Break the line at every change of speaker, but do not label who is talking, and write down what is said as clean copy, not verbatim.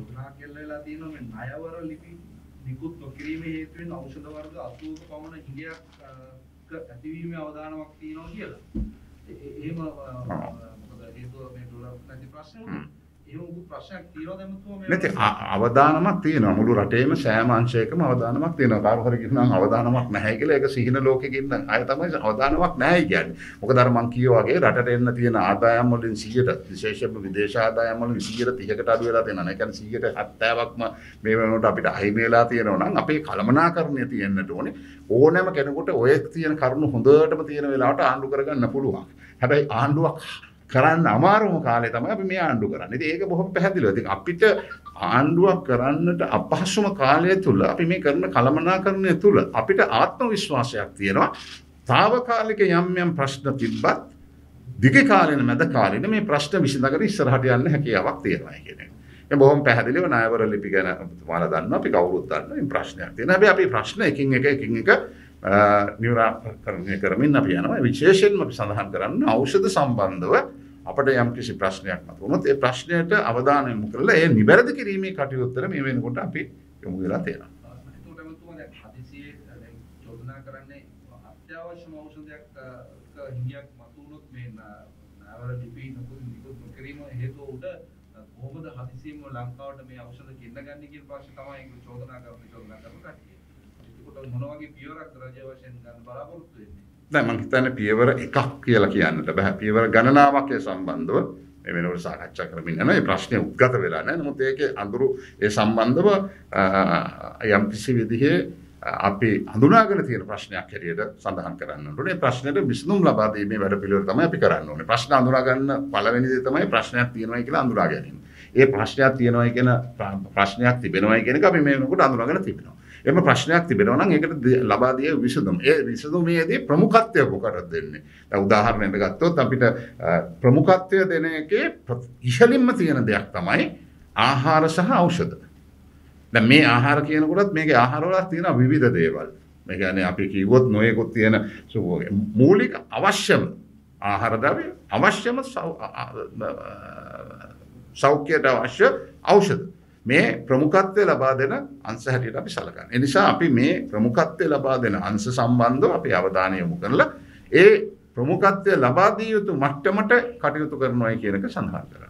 චෝදනා කෙල්ලලා තියෙනවා මේ ණයවර ලිපි නිකුත් නොකිරීමේ හේතුවෙන් ඖෂධ වර්ග 80ක පමණ හිඟයක් ඇතිවීමේ අවදානමක් තියෙනවා කියලා. එහෙම මොකද හේතුව මේ ඩොලර් නැති ප්‍රශ්න එහෙම උගු ප්‍රශ්නයක් තියෙනවද එමුතුම මේ
නැති අවදානමක් තියෙනවා මුළු රටේම සෑම අංශයකම අවදානමක් තියෙනවා. කාරු හරි කියනවා අවදානමක් නැහැ කියලා ඒක සිහින ලෝකෙක ඉන්න අය තමයි අවදානමක් නැහැ කියන්නේ. මොකද අර මං කියෝ වගේ රටට එන්න තියෙන ආදායම් වලින් 100ට විශේෂයෙන්ම විදේශ ආදායම් වලින් 130කට අඩු වෙලා තියෙනවා. ඒ කියන්නේ 170ක්ම මේ වෙනකොට අපිට අහිමි වෙලා තියෙනවා නම් අපේ කළමනාකරණය තියෙන්නට ඕනේ. ඕනෑම කෙනෙකුට ඔය තියෙන කරුණු හොඳටම තියෙන වෙලාවට ආණ්ඩු කරගන්න පුළුවන්. හැබැයි ආණ්ඩුවක් කරන්න අමාරුම කාලේ තමයි අපි මේ ආණ්ඩු කරන්නේ. ඉතින් ඒක බොහොම පැහැදිලිව. ඉතින් අපිට ආණ්ඩුවක් කරන්නට අපහසුම කාලය තුල අපි මේ කරන කළමනාකරණය තුල අපිට ආත්ම විශ්වාසයක් තියෙනවා. తాවකාලික යම් ප්‍රශ්න තිබ්බත් දිග කාලෙන මැද කාලෙන මේ ප්‍රශ්න විසඳගෙන ඉස්සරහට යන්න හැකියාවක් තියෙනවා කියන එක. මේ බොහොම පැහැදිලිව ණයවර ලිපි ගැන ඔයාලා දන්නවා. අපි කවුරුත් දන්නවා. මේ ප්‍රශ්නයක් තියෙනවා. හැබැයි අපි ප්‍රශ්න එකින් එක නිරාකරණය කරමින් අපි යනවා. විශේෂයෙන්ම අපි සඳහන් කරන්නේ ඖෂධ සම්බන්ධව අපිට යම් කිසි ප්‍රශ්නයක් මතුවොත් ඒ ප්‍රශ්නයට අවධානය යොමු කරලා ඒ නිවැරදි කිරීමේ කටයුත්තට මේ වෙනකොට අපි යොමු වෙලා තියෙනවා.
ඒකට මම දැන් හදිසියේ දැන් චෝදනා කරන්නේ අත්‍යවශ්‍යම ඖෂධයක් හිඟයක් මතුවොත් මේ නාවර ලිපි නිකුත් නොකිරීම හේතුව උඩ කොහොමද හදිසියෙම ලංකාවට මේ ඖෂධ ගෙන්න ගන්න කියන ප්‍රශ්නේ තමයි ඒක චෝදනා කරන කට්ටිය. ඒකට මොන වගේ පියවරක් රජය වශයෙන් ගන්න බලාපොරොත්තු වෙන්නේ?
දැන් මම හිතන්නේ පියවර එකක් කියලා කියන්නට බෑ. පියවර ගණනාවක් ඒ සම්බන්ධව මේ වෙනකොට සාකච්ඡා කරමින් යනවා. මේ ප්‍රශ්නේ උද්ගත වෙලා නැහැ. නමුත් ඒකේ අඳුරු ඒ සම්බන්ධව යම් කිසි විදිහේ අපි හඳුනාගෙන තියෙන ප්‍රශ්නයක් හැටියට සඳහන් කරන්න ඕනේ. මේ ප්‍රශ්නෙට විසඳුම් ලබා දීමේ වැඩපිළිවෙල තමයි අපි කරන්න ඕනේ. ප්‍රශ්න හඳුනා ගන්න පළවෙනි දේ තමයි ප්‍රශ්නයක් තියෙනවයි කියලා හඳුනා ගැනීම. ඒ ප්‍රශ්නයක් තියෙනවයි කියන ප්‍රශ්නයක් තිබෙනවයි කියන එක අපි මේ වෙනකොට හඳුනාගෙන තිබෙනවා. එම ප්‍රශ්නයක් තිබෙනවා නම් ඒකට ලබා දිය විසඳුම්. ඒ විසඳුමේදී ප්‍රමුඛත්වය මොකටද දෙන්නේ? දැන් උදාහරණයක් ගත්තොත් අපිට ප්‍රමුඛත්වය දෙන එකේ ඉහළින්ම තියෙන දෙයක් තමයි ආහාර සහ ඖෂධ. දැන් මේ ආහාර කියනකොටත් මේකේ ආහාර වල තියෙන විවිධ දේවල්. මේ කියන්නේ අපි කිව්වොත් නොයෙකුත් තියෙන මූලික අවශ්‍යම ආහාර ද්‍රව්‍ය අවශ්‍යම සෞඛ්‍යයට අවශ්‍ය ඖෂධ. මේ ප්‍රමුඛත්වය ලබා දෙන අංශ හැටියට අපි සලකන්නේ. ඒ නිසා අපි මේ ප්‍රමුඛත්වය ලබා දෙන අංශ සම්බන්ධව අපි අවධානය යොමු කරලා ඒ ප්‍රමුඛත්වය ලබා දිය යුතු මට්ටමට කටයුතු කරනවායි කියන එක සඳහන් කරනවා.